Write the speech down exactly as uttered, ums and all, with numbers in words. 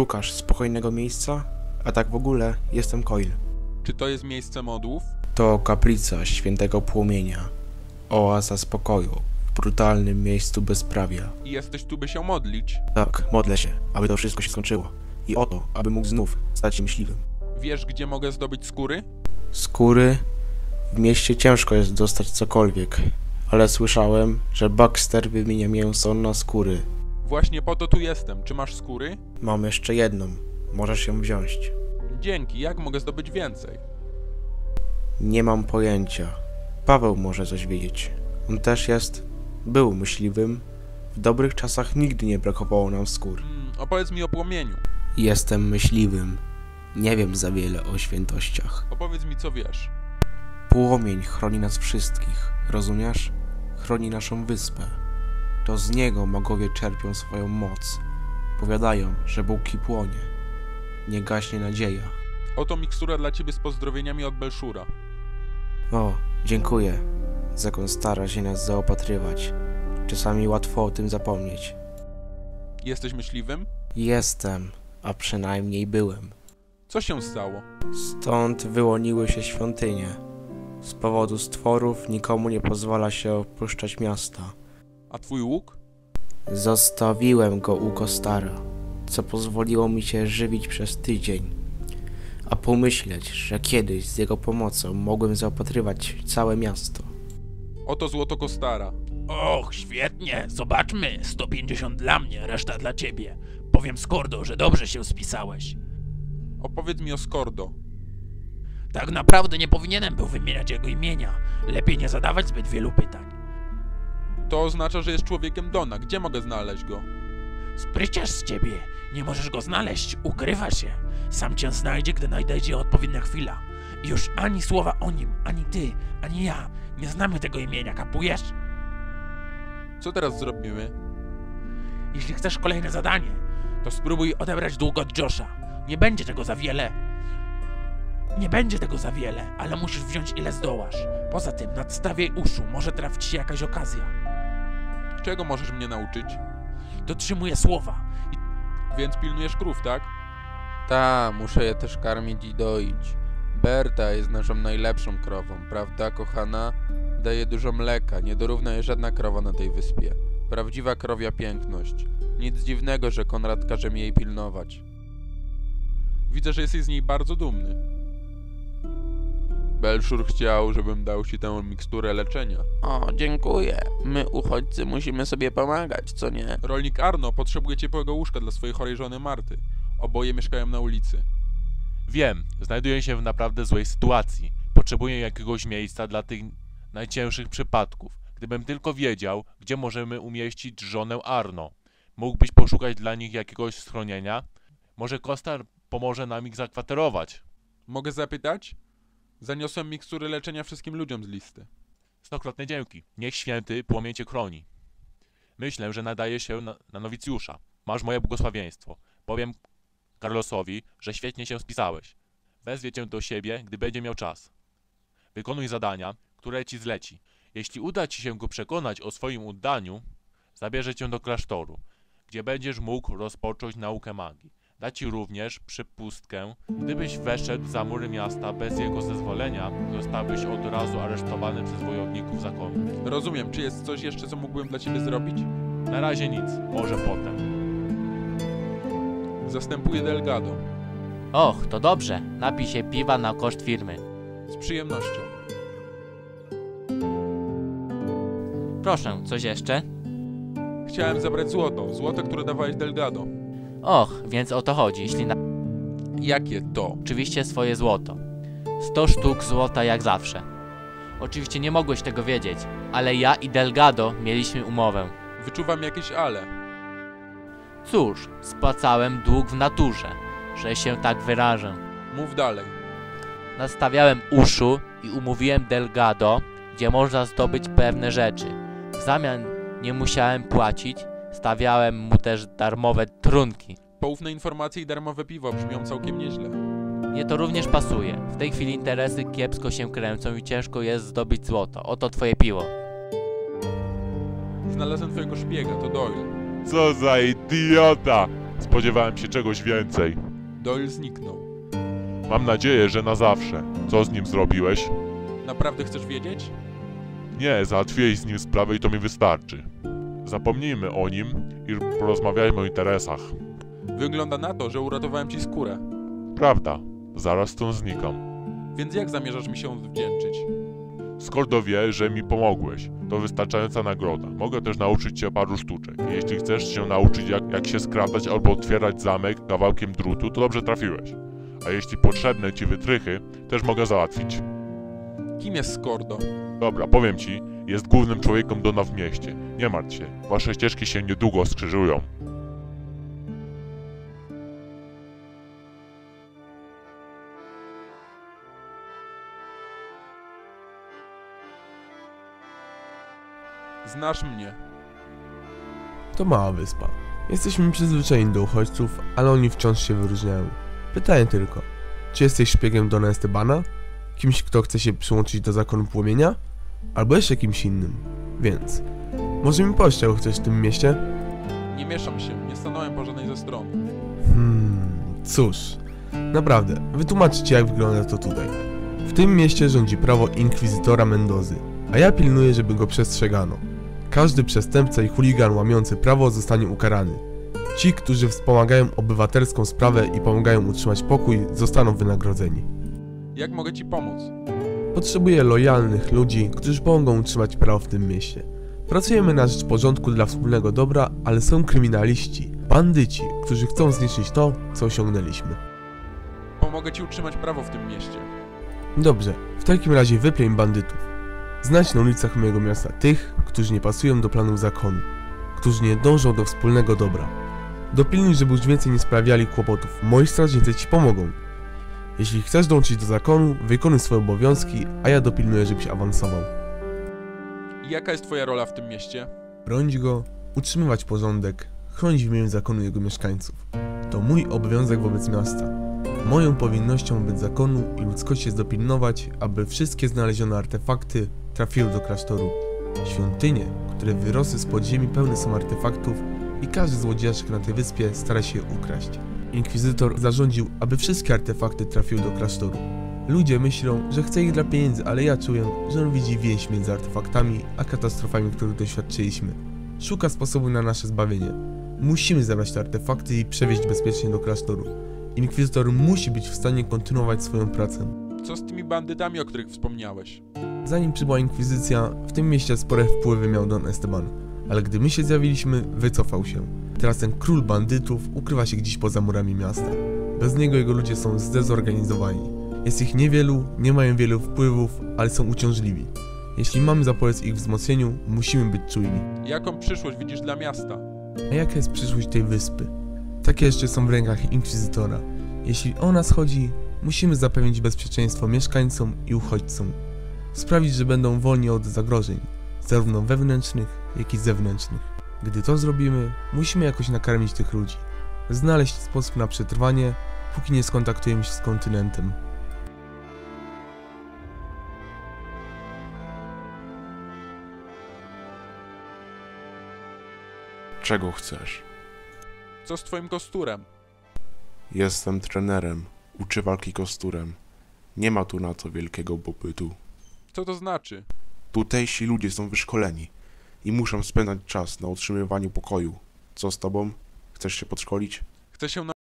Szukasz spokojnego miejsca? A tak w ogóle jestem Coil. Czy to jest miejsce modłów? To kaplica świętego płomienia. Oaza spokoju w brutalnym miejscu bezprawia. I jesteś tu, by się modlić? Tak, modlę się, aby to wszystko się skończyło. I o to, aby mógł znów stać się myśliwym. Wiesz, gdzie mogę zdobyć skóry? Skóry? W mieście ciężko jest dostać cokolwiek. Ale słyszałem, że Baxter wymienia mięso na skóry. Właśnie po to tu jestem. Czy masz skóry? Mam jeszcze jedną. Możesz ją wziąć. Dzięki. Jak mogę zdobyć więcej? Nie mam pojęcia. Paweł może coś wiedzieć. On też jest... był myśliwym. W dobrych czasach nigdy nie brakowało nam skór. Hmm, opowiedz mi o płomieniu. Jestem myśliwym. Nie wiem za wiele o świętościach. Opowiedz mi, co wiesz. Płomień chroni nas wszystkich. Rozumiesz? Chroni naszą wyspę. To z niego magowie czerpią swoją moc. Powiadają, że Bóg i płonie. Nie gaśnie nadzieja. Oto mikstura dla ciebie z pozdrowieniami od Belszura. O, dziękuję. Zakon stara się nas zaopatrywać. Czasami łatwo o tym zapomnieć. Jesteś myśliwym? Jestem, a przynajmniej byłem. Co się stało? Stąd wyłoniły się świątynie. Z powodu stworów nikomu nie pozwala się opuszczać miasta. A twój łuk? Zostawiłem go u Kostara, co pozwoliło mi się żywić przez tydzień. A pomyśleć, że kiedyś z jego pomocą mogłem zaopatrywać całe miasto. Oto złoto Kostara. Och, świetnie, zobaczmy, sto pięćdziesiąt dla mnie, reszta dla ciebie. Powiem Skordo, że dobrze się spisałeś. Opowiedz mi o Skordo. Tak naprawdę nie powinienem był wymieniać jego imienia. Lepiej nie zadawać zbyt wielu pytań. To oznacza, że jest człowiekiem Dona. Gdzie mogę znaleźć go? Spryciarz z ciebie, nie możesz go znaleźć, ukrywa się. Sam cię znajdzie, gdy nadejdzie odpowiednia chwila. I już ani słowa o nim, ani ty, ani ja nie znamy tego imienia, kapujesz? Co teraz zrobimy? Jeśli chcesz kolejne zadanie, to spróbuj odebrać dług od Josha. Nie będzie tego za wiele. Nie będzie tego za wiele, ale musisz wziąć ile zdołasz. Poza tym nadstawiaj uszu, może trafić się jakaś okazja. Czego możesz mnie nauczyć? Dotrzymuję słowa. Więc pilnujesz krów, tak? Ta, muszę je też karmić i doić. Berta jest naszą najlepszą krową, prawda, kochana? Daje dużo mleka, nie dorówna jej żadna krowa na tej wyspie. Prawdziwa krowia piękność. Nic dziwnego, że Konrad każe mi jej pilnować. Widzę, że jesteś z niej bardzo dumny. Belszur chciał, żebym dał ci tę miksturę leczenia. O, dziękuję. My, uchodźcy, musimy sobie pomagać, co nie? Rolnik Arno potrzebuje ciepłego łóżka dla swojej chorej żony Marty. Oboje mieszkają na ulicy. Wiem, znajduję się w naprawdę złej sytuacji. Potrzebuję jakiegoś miejsca dla tych najcięższych przypadków. Gdybym tylko wiedział, gdzie możemy umieścić żonę Arno. Mógłbyś poszukać dla nich jakiegoś schronienia? Może Kostar pomoże nam ich zakwaterować. Mogę zapytać? Zaniosłem mikstury leczenia wszystkim ludziom z listy. Stokrotne dzięki. Niech święty płomień cię chroni. Myślę, że nadaje się na, na nowicjusza. Masz moje błogosławieństwo. Powiem Carlosowi, że świetnie się spisałeś. Wezwie cię do siebie, gdy będzie miał czas. Wykonuj zadania, które ci zleci. Jeśli uda ci się go przekonać o swoim oddaniu, zabierze cię do klasztoru, gdzie będziesz mógł rozpocząć naukę magii. Da ci również przypustkę, gdybyś weszedł za mury miasta bez jego zezwolenia, zostałbyś od razu aresztowany przez wojowników zakonu. Rozumiem. Czy jest coś jeszcze, co mógłbym dla ciebie zrobić? Na razie nic, może potem. Zastępuję Delgado. Och, to dobrze. Napij się piwa na koszt firmy. Z przyjemnością. Proszę, coś jeszcze? Chciałem zabrać złoto. Złoto, które dawałeś Delgado. Och, więc o to chodzi, jeśli na... Jakie to? Oczywiście swoje złoto. sto sztuk złota jak zawsze. Oczywiście nie mogłeś tego wiedzieć, ale ja i Delgado mieliśmy umowę. Wyczuwam jakieś ale. Cóż, spłacałem dług w naturze, że się tak wyrażę. Mów dalej. Nastawiałem uszu i umówiłem Delgado, gdzie można zdobyć pewne rzeczy. W zamian nie musiałem płacić, stawiałem mu też darmowe trunki. Poufne informacje i darmowe piwo brzmią całkiem nieźle. Mnie to również pasuje. W tej chwili interesy kiepsko się kręcą i ciężko jest zdobyć złoto. Oto twoje piwo. Znalazłem twojego szpiega, to Doyle. Co za idiota! Spodziewałem się czegoś więcej. Doyle zniknął. Mam nadzieję, że na zawsze. Co z nim zrobiłeś? Naprawdę chcesz wiedzieć? Nie, załatwiłeś z nim sprawę i to mi wystarczy. Zapomnijmy o nim i porozmawiajmy o interesach. Wygląda na to, że uratowałem ci skórę. Prawda, zaraz stąd znikam. Więc jak zamierzasz mi się odwdzięczyć? Skordo wie, że mi pomogłeś. To wystarczająca nagroda. Mogę też nauczyć cię paru sztuczek. Jeśli chcesz się nauczyć jak, jak się skradać albo otwierać zamek kawałkiem drutu, to dobrze trafiłeś. A jeśli potrzebne ci wytrychy, też mogę załatwić. Kim jest Skordo? Dobra, powiem ci, jest głównym człowiekiem Dona w mieście. Nie martw się, wasze ścieżki się niedługo skrzyżują. Znasz mnie. To mała wyspa. Jesteśmy przyzwyczajeni do uchodźców, ale oni wciąż się wyróżniają. Pytanie tylko, czy jesteś szpiegiem Dona Estebana? Kimś, kto chce się przyłączyć do zakonu płomienia? Albo jeszcze kimś innym? Więc, może mi powiesz, czego chcesz w tym mieście? Nie mieszam się, nie stanąłem po żadnej ze stron. Hmm, cóż, naprawdę, wytłumaczę ci, jak wygląda to tutaj. W tym mieście rządzi prawo inkwizytora Mendozy, a ja pilnuję, żeby go przestrzegano. Każdy przestępca i chuligan łamiący prawo zostanie ukarany. Ci, którzy wspomagają obywatelską sprawę i pomagają utrzymać pokój, zostaną wynagrodzeni. Jak mogę ci pomóc? Potrzebuję lojalnych ludzi, którzy pomogą utrzymać prawo w tym mieście. Pracujemy na rzecz porządku dla wspólnego dobra, ale są kryminaliści, bandyci, którzy chcą zniszczyć to, co osiągnęliśmy. Pomogę ci utrzymać prawo w tym mieście. Dobrze, w takim razie wypleń bandytów. Znajdź na ulicach mojego miasta tych, którzy nie pasują do planów zakonu, którzy nie dążą do wspólnego dobra. Dopilnuj, żeby już więcej nie sprawiali kłopotów. Moi strażnicy ci pomogą. Jeśli chcesz dołączyć do zakonu, wykonuj swoje obowiązki, a ja dopilnuję, żebyś awansował. I jaka jest twoja rola w tym mieście? Bronić go, utrzymywać porządek, chronić w imieniu zakonu jego mieszkańców. To mój obowiązek wobec miasta. Moją powinnością wobec zakonu i ludzkości jest dopilnować, aby wszystkie znalezione artefakty trafiły do klasztoru. Świątynie, które wyrosły z podziemi, pełne są artefaktów i każdy złodziejaszek na tej wyspie stara się je ukraść. Inkwizytor zarządził, aby wszystkie artefakty trafiły do klasztoru. Ludzie myślą, że chce ich dla pieniędzy, ale ja czuję, że on widzi więź między artefaktami a katastrofami, których doświadczyliśmy. Szuka sposobu na nasze zbawienie. Musimy zabrać te artefakty i przewieźć bezpiecznie do klasztoru. Inkwizytor musi być w stanie kontynuować swoją pracę. Co z tymi bandytami, o których wspomniałeś? Zanim przybyła inkwizycja, w tym mieście spore wpływy miał Don Esteban, ale gdy my się zjawiliśmy, wycofał się. Teraz ten król bandytów ukrywa się gdzieś poza murami miasta. Bez niego jego ludzie są zdezorganizowani. Jest ich niewielu, nie mają wielu wpływów, ale są uciążliwi. Jeśli mamy zapobiec ich wzmocnieniu, musimy być czujni. Jaką przyszłość widzisz dla miasta? A jaka jest przyszłość tej wyspy? Takie jeszcze są w rękach inkwizytora. Jeśli o nas chodzi, musimy zapewnić bezpieczeństwo mieszkańcom i uchodźcom. Sprawić, że będą wolni od zagrożeń, zarówno wewnętrznych, jak i zewnętrznych. Gdy to zrobimy, musimy jakoś nakarmić tych ludzi. Znaleźć sposób na przetrwanie, póki nie skontaktujemy się z kontynentem. Czego chcesz? Co z twoim kosturem? Jestem trenerem. Uczę walki kosturem. Nie ma tu na to wielkiego popytu. Co to znaczy? Tutejsi ludzie są wyszkoleni i muszą spędzać czas na utrzymywaniu pokoju. Co z tobą? Chcesz się podszkolić? Chcę się